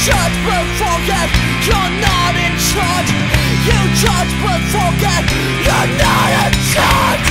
judge but forget you're not in charge. You judge but forget you're not in charge.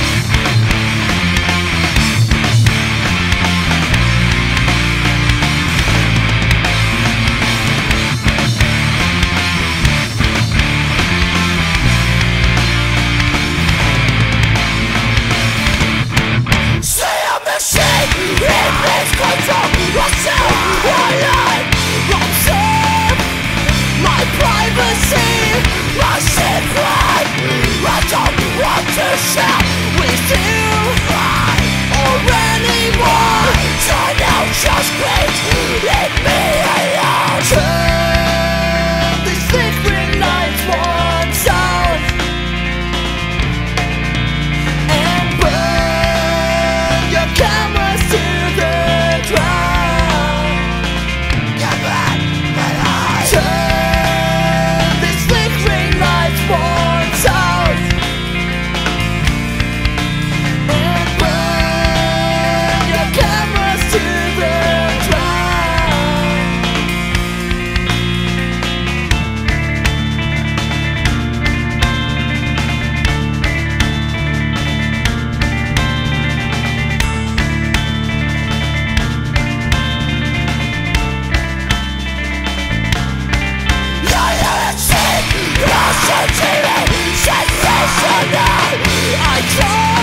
Shout with you or anymore. So now just please leave me alone. Turn these flickering lights once out and burn your cameras to the ground. Come on, turn these flickering lights once out. Sensational, I